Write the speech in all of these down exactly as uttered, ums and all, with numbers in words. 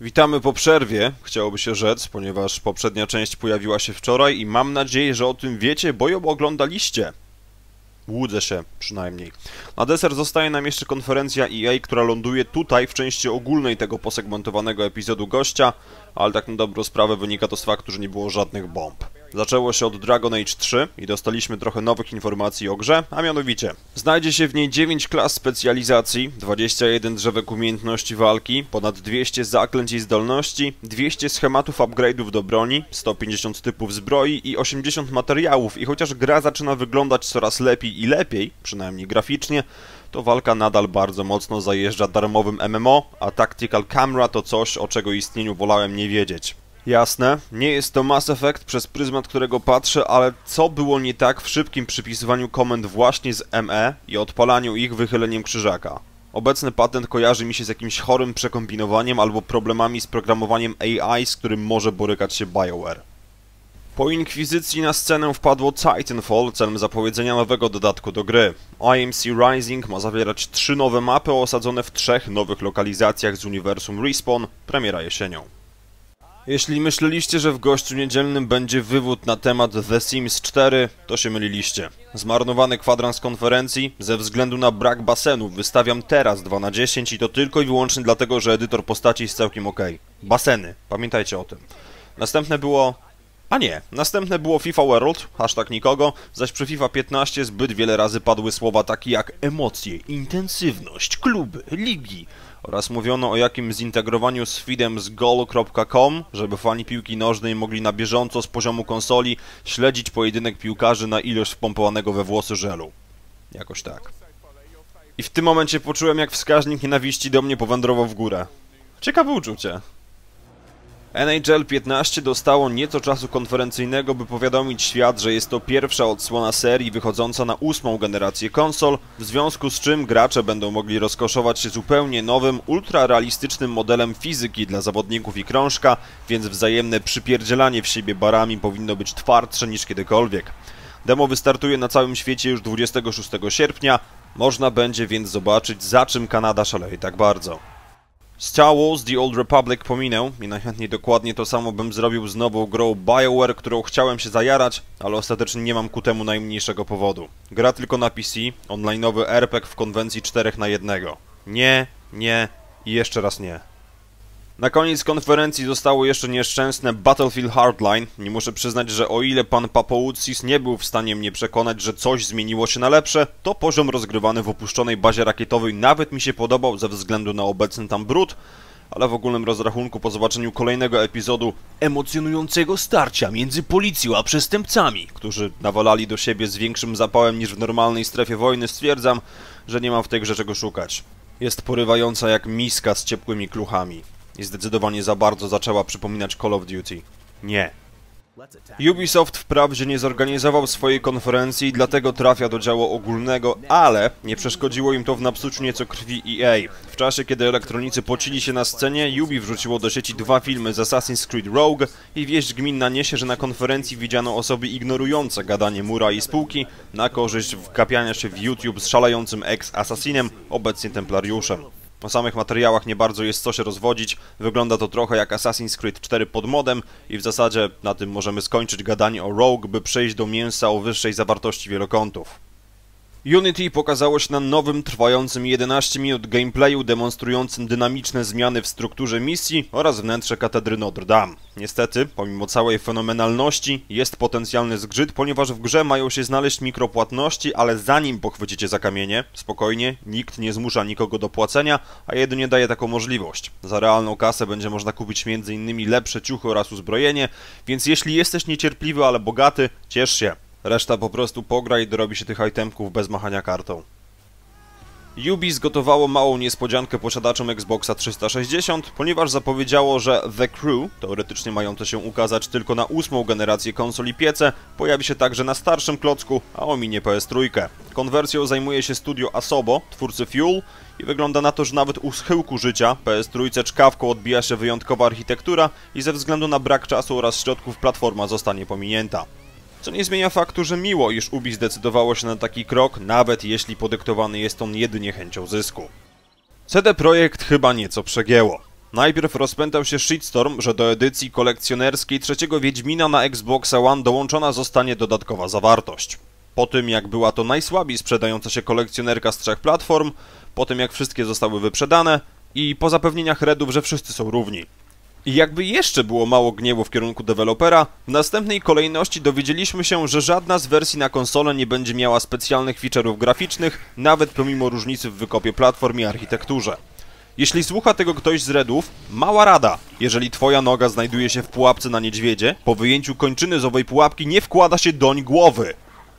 Witamy po przerwie, chciałoby się rzec, ponieważ poprzednia część pojawiła się wczoraj i mam nadzieję, że o tym wiecie, bo ją oglądaliście. Łudzę się, przynajmniej. Na deser zostaje nam jeszcze konferencja E A, która ląduje tutaj w części ogólnej tego posegmentowanego epizodu gościa, ale tak na dobrą sprawę wynika to z faktu, że nie było żadnych bomb. Zaczęło się od Dragon Age trzy i dostaliśmy trochę nowych informacji o grze, a mianowicie znajdzie się w niej dziewięć klas specjalizacji, dwadzieścia jeden drzewek umiejętności walki, ponad dwieście zaklęć i zdolności, dwieście schematów upgrade'ów do broni, sto pięćdziesiąt typów zbroi i osiemdziesiąt materiałów i chociaż gra zaczyna wyglądać coraz lepiej i lepiej, przynajmniej graficznie, to walka nadal bardzo mocno zajeżdża darmowym M M O, a Tactical Camera to coś, o czego istnieniu wolałem nie wiedzieć. Jasne, nie jest to Mass Effect, przez pryzmat którego patrzę, ale co było nie tak w szybkim przypisywaniu komend właśnie z M E i odpalaniu ich wychyleniem krzyżaka? Obecny patent kojarzy mi się z jakimś chorym przekombinowaniem albo problemami z programowaniem A I, z którym może borykać się BioWare. Po inkwizycji na scenę wpadło Titanfall celem zapowiedzenia nowego dodatku do gry. I M C Rising ma zawierać trzy nowe mapy osadzone w trzech nowych lokalizacjach z uniwersum Respawn, premiera jesienią. Jeśli myśleliście, że w gościu niedzielnym będzie wywód na temat The Sims cztery, to się myliliście. Zmarnowany kwadrans konferencji, ze względu na brak basenów wystawiam teraz dwa na dziesięć i to tylko i wyłącznie dlatego, że edytor postaci jest całkiem ok. Baseny, pamiętajcie o tym. Następne było... A nie, następne było FIFA World, hashtag nikogo, zaś przy FIFA piętnaście zbyt wiele razy padły słowa takie jak emocje, intensywność, kluby, ligi oraz mówiono o jakim zintegrowaniu z feedem z goal kropka com, żeby fani piłki nożnej mogli na bieżąco z poziomu konsoli śledzić pojedynek piłkarzy na ilość wpompowanego we włosy żelu. Jakoś tak. I w tym momencie poczułem, jak wskaźnik nienawiści do mnie powędrował w górę. Ciekawe uczucie. N H L piętnaście dostało nieco czasu konferencyjnego, by powiadomić świat, że jest to pierwsza odsłona serii wychodząca na ósmą generację konsol, w związku z czym gracze będą mogli rozkoszować się zupełnie nowym, ultrarealistycznym modelem fizyki dla zawodników i krążka, więc wzajemne przypierdzielanie w siebie barami powinno być twardsze niż kiedykolwiek. Demo wystartuje na całym świecie już dwudziestego szóstego sierpnia, można będzie więc zobaczyć, za czym Kanada szaleje tak bardzo. Star Wars The Old Republic pominę i najchętniej dokładnie to samo bym zrobił z nową grą BioWare, którą chciałem się zajarać, ale ostatecznie nie mam ku temu najmniejszego powodu. Gra tylko na P C, online'owy R P G w konwencji czterech na jednego. Nie, nie i jeszcze raz nie. Na koniec konferencji zostało jeszcze nieszczęsne Battlefield Hardline. Nie muszę przyznać, że o ile pan Papoutsis nie był w stanie mnie przekonać, że coś zmieniło się na lepsze, to poziom rozgrywany w opuszczonej bazie rakietowej nawet mi się podobał ze względu na obecny tam brud, ale w ogólnym rozrachunku po zobaczeniu kolejnego epizodu emocjonującego starcia między policją a przestępcami, którzy nawalali do siebie z większym zapałem niż w normalnej strefie wojny, stwierdzam, że nie mam w tej grze czego szukać. Jest porywająca jak miska z ciepłymi kluchami. I zdecydowanie za bardzo zaczęła przypominać Call of Duty. Nie. Ubisoft wprawdzie nie zorganizował swojej konferencji, dlatego trafia do działu ogólnego, ale nie przeszkodziło im to w napsuciu nieco krwi E A. W czasie, kiedy elektronicy pocili się na scenie, Ubi wrzuciło do sieci dwa filmy z Assassin's Creed Rogue i wieść gminna niesie, że na konferencji widziano osoby ignorujące gadanie mura i spółki na korzyść wkapiania się w YouTube z szalejącym ex-assassinem, obecnie templariuszem. O samych materiałach nie bardzo jest co się rozwodzić, wygląda to trochę jak Assassin's Creed cztery pod modem i w zasadzie na tym możemy skończyć gadanie o Rogue, by przejść do mięsa o wyższej zawartości wielokątów. Unity pokazało się na nowym, trwającym jedenaście minut gameplayu demonstrującym dynamiczne zmiany w strukturze misji oraz wnętrze katedry Notre Dame. Niestety, pomimo całej fenomenalności, jest potencjalny zgrzyt, ponieważ w grze mają się znaleźć mikropłatności, ale zanim pochwycicie za kamienie, spokojnie, nikt nie zmusza nikogo do płacenia, a jedynie daje taką możliwość. Za realną kasę będzie można kupić między innymi lepsze ciuchy oraz uzbrojenie, więc jeśli jesteś niecierpliwy, ale bogaty, ciesz się. Reszta po prostu pogra i dorobi się tych itemków bez machania kartą. Ubi zgotowało małą niespodziankę posiadaczom Xboxa trzysta sześćdziesiąt, ponieważ zapowiedziało, że The Crew, teoretycznie mające się ukazać tylko na ósmą generację konsol i piece, pojawi się także na starszym klocku, a ominie P S trzy. Konwersją zajmuje się studio Asobo, twórcy Fuel, i wygląda na to, że nawet u schyłku życia P S trzy czkawką odbija się wyjątkowa architektura i ze względu na brak czasu oraz środków platforma zostanie pominięta. Co nie zmienia faktu, że miło, iż Ubi zdecydowało się na taki krok, nawet jeśli podyktowany jest on jedynie chęcią zysku. C D Projekt chyba nieco przegięło. Najpierw rozpętał się shitstorm, że do edycji kolekcjonerskiej trzeciego Wiedźmina na Xboxa One dołączona zostanie dodatkowa zawartość. Po tym jak była to najsłabiej sprzedająca się kolekcjonerka z trzech platform, po tym jak wszystkie zostały wyprzedane i po zapewnieniach Redów, że wszyscy są równi. I jakby jeszcze było mało gniewu w kierunku dewelopera, w następnej kolejności dowiedzieliśmy się, że żadna z wersji na konsolę nie będzie miała specjalnych feature'ów graficznych, nawet pomimo różnicy w wykopie platform i architekturze. Jeśli słucha tego ktoś z Redów, mała rada. Jeżeli twoja noga znajduje się w pułapce na niedźwiedzie, po wyjęciu kończyny z owej pułapki nie wkłada się doń głowy.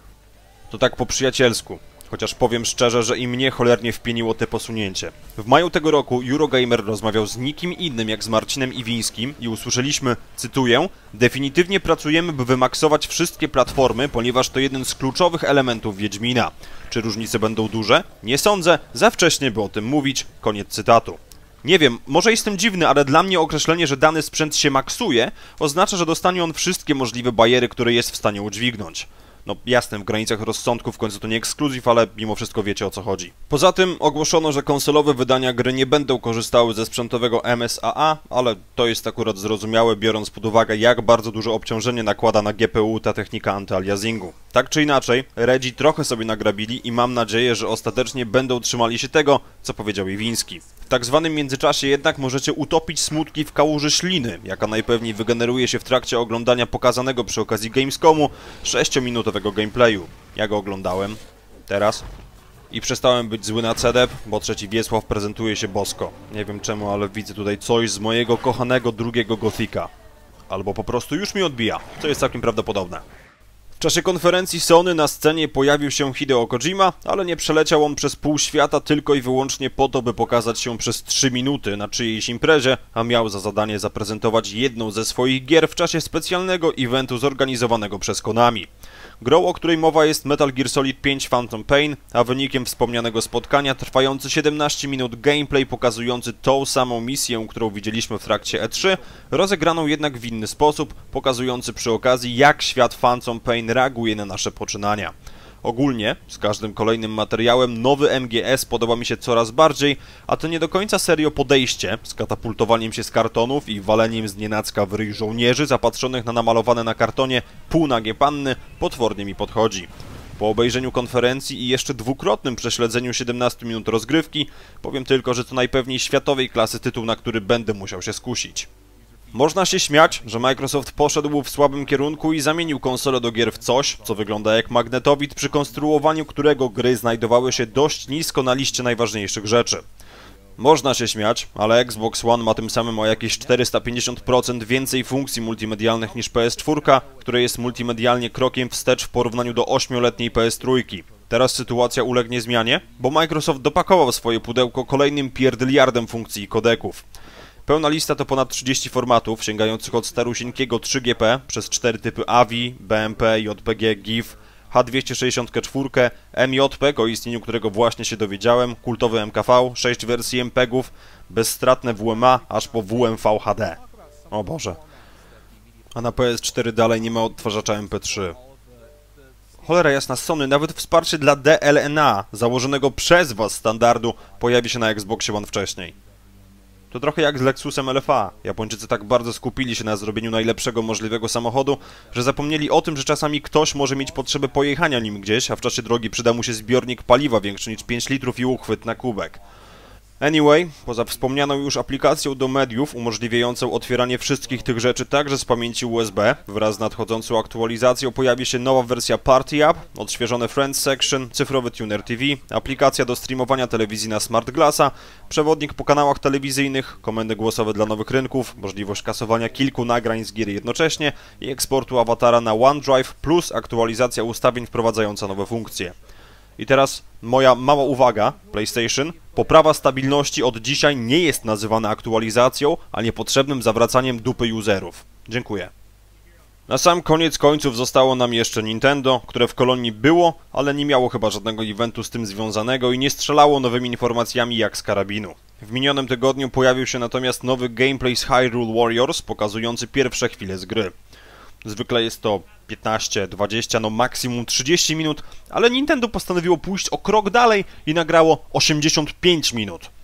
To tak po przyjacielsku. Chociaż powiem szczerze, że i mnie cholernie wpieniło te posunięcie. W maju tego roku Eurogamer rozmawiał z nikim innym jak z Marcinem Iwińskim i usłyszeliśmy, cytuję, definitywnie pracujemy, by wymaksować wszystkie platformy, ponieważ to jeden z kluczowych elementów Wiedźmina. Czy różnice będą duże? Nie sądzę, za wcześnie by o tym mówić. Koniec cytatu. Nie wiem, może jestem dziwny, ale dla mnie określenie, że dany sprzęt się maksuje, oznacza, że dostanie on wszystkie możliwe bariery, które jest w stanie udźwignąć. No jasne, w granicach rozsądku, w końcu to nie ekskluzyw, ale mimo wszystko wiecie o co chodzi. Poza tym ogłoszono, że konsolowe wydania gry nie będą korzystały ze sprzętowego M S A A, ale to jest akurat zrozumiałe, biorąc pod uwagę jak bardzo duże obciążenie nakłada na G P U ta technika antyaliasingu. Tak czy inaczej, Redzi trochę sobie nagrabili i mam nadzieję, że ostatecznie będą trzymali się tego, co powiedział Iwiński. W tak zwanym międzyczasie jednak możecie utopić smutki w kałuży śliny, jaka najpewniej wygeneruje się w trakcie oglądania pokazanego przy okazji Gamescomu sześciominutowego gameplayu. Ja go oglądałem teraz i przestałem być zły na C D P, bo trzeci Wiesław prezentuje się bosko. Nie wiem czemu, ale widzę tutaj coś z mojego kochanego drugiego Gothika. Albo po prostu już mi odbija, co jest całkiem prawdopodobne. W czasie konferencji Sony na scenie pojawił się Hideo Kojima, ale nie przeleciał on przez pół świata tylko i wyłącznie po to, by pokazać się przez trzy minuty na czyjejś imprezie, a miał za zadanie zaprezentować jedną ze swoich gier w czasie specjalnego eventu zorganizowanego przez Konami. Grą, o której mowa jest Metal Gear Solid pięć Phantom Pain, a wynikiem wspomnianego spotkania trwający siedemnaście minut gameplay pokazujący tą samą misję, którą widzieliśmy w trakcie E trzy, rozegraną jednak w inny sposób, pokazujący przy okazji jak świat Phantom Pain reaguje na nasze poczynania. Ogólnie, z każdym kolejnym materiałem, nowy M G S podoba mi się coraz bardziej, a to nie do końca serio podejście, z katapultowaniem się z kartonów i waleniem z nienacka w ryj żołnierzy zapatrzonych na namalowane na kartonie półnagie panny, potwornie mi podchodzi. Po obejrzeniu konferencji i jeszcze dwukrotnym prześledzeniu siedemnastu minut rozgrywki, powiem tylko, że to najpewniej światowej klasy tytuł, na który będę musiał się skusić. Można się śmiać, że Microsoft poszedł w słabym kierunku i zamienił konsolę do gier w coś, co wygląda jak magnetowid, przy konstruowaniu którego gry znajdowały się dość nisko na liście najważniejszych rzeczy. Można się śmiać, ale Xbox One ma tym samym o jakieś czterysta pięćdziesiąt procent więcej funkcji multimedialnych niż P S cztery, które jest multimedialnie krokiem wstecz w porównaniu do ośmioletniej P S trzy. Teraz sytuacja ulegnie zmianie, bo Microsoft dopakował swoje pudełko kolejnym pierdyliardem funkcji i kodeków. Pełna lista to ponad trzydzieści formatów, sięgających od starusieńkiego trzy G P przez cztery typy A V I, B M P, J P G, GIF, H dwieście sześćdziesiąt cztery, M J P G, o istnieniu którego właśnie się dowiedziałem, kultowy M K V, sześć wersji M P G ów, bezstratne W M A, aż po W M V H D. O Boże. A na P S cztery dalej nie ma odtwarzacza M P trzy. Cholera jasna, Sony, nawet wsparcie dla D L N A, założonego przez was standardu, pojawi się na Xboxie One wcześniej. To trochę jak z Lexusem L F A. Japończycy tak bardzo skupili się na zrobieniu najlepszego możliwego samochodu, że zapomnieli o tym, że czasami ktoś może mieć potrzebę pojechania nim gdzieś, a w czasie drogi przyda mu się zbiornik paliwa większy niż pięć litrów i uchwyt na kubek. Anyway, poza wspomnianą już aplikacją do mediów umożliwiającą otwieranie wszystkich tych rzeczy także z pamięci U S B, wraz z nadchodzącą aktualizacją pojawi się nowa wersja Party App, odświeżone Friends Section, cyfrowy Tuner T V, aplikacja do streamowania telewizji na Smart Glassa, przewodnik po kanałach telewizyjnych, komendy głosowe dla nowych rynków, możliwość kasowania kilku nagrań z gier jednocześnie i eksportu awatara na OneDrive, plus aktualizacja ustawień wprowadzająca nowe funkcje. I teraz moja mała uwaga, PlayStation. Poprawa stabilności od dzisiaj nie jest nazywana aktualizacją, a niepotrzebnym zawracaniem dupy userów. Dziękuję. Na sam koniec końców zostało nam jeszcze Nintendo, które w kolonii było, ale nie miało chyba żadnego eventu z tym związanego i nie strzelało nowymi informacjami jak z karabinu. W minionym tygodniu pojawił się natomiast nowy gameplay z Hyrule Warriors, pokazujący pierwsze chwile z gry. Zwykle jest to piętnaście, dwadzieścia, no maksimum trzydzieści minut, ale Nintendo postanowiło pójść o krok dalej i nagrało osiemdziesiąt pięć minut.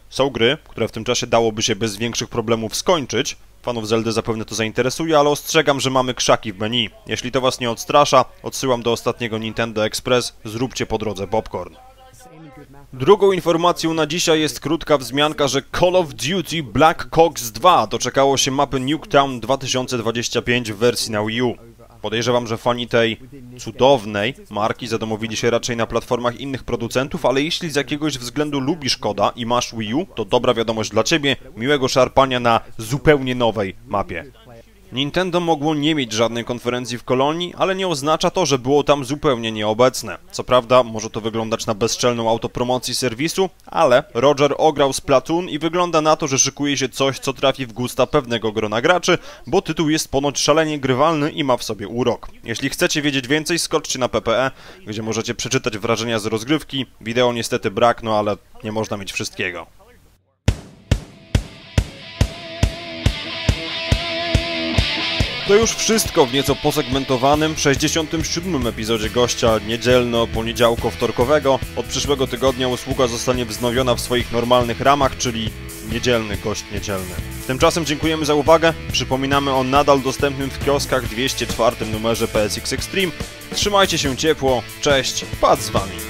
Są gry, które w tym czasie dałoby się bez większych problemów skończyć. Fanów Zeldy zapewne to zainteresuje, ale ostrzegam, że mamy krzaki w menu. Jeśli to was nie odstrasza, odsyłam do ostatniego Nintendo Express, zróbcie po drodze popcorn. Drugą informacją na dzisiaj jest krótka wzmianka, że Call of Duty Black Ops dwa doczekało się mapy Nuketown dwa tysiące dwadzieścia pięć w wersji na Wii U. Podejrzewam, że fani tej cudownej marki zadomowili się raczej na platformach innych producentów, ale jeśli z jakiegoś względu lubisz koda i masz Wii U, to dobra wiadomość dla ciebie, miłego szarpania na zupełnie nowej mapie. Nintendo mogło nie mieć żadnej konferencji w Kolonii, ale nie oznacza to, że było tam zupełnie nieobecne. Co prawda, może to wyglądać na bezczelną autopromocji serwisu, ale Roger ograł Splatoon i wygląda na to, że szykuje się coś, co trafi w gusta pewnego grona graczy, bo tytuł jest ponoć szalenie grywalny i ma w sobie urok. Jeśli chcecie wiedzieć więcej, skoczcie na P P E, gdzie możecie przeczytać wrażenia z rozgrywki. Wideo niestety brak, no ale nie można mieć wszystkiego. To już wszystko w nieco posegmentowanym sześćdziesiątym siódmym epizodzie Gościa niedzielno-poniedziałko-wtorkowego. Od przyszłego tygodnia usługa zostanie wznowiona w swoich normalnych ramach, czyli niedzielny gość niedzielny. Tymczasem dziękujemy za uwagę. Przypominamy o nadal dostępnym w kioskach dwieście czwartym numerze P S X Extreme. Trzymajcie się ciepło. Cześć, Pat z wami.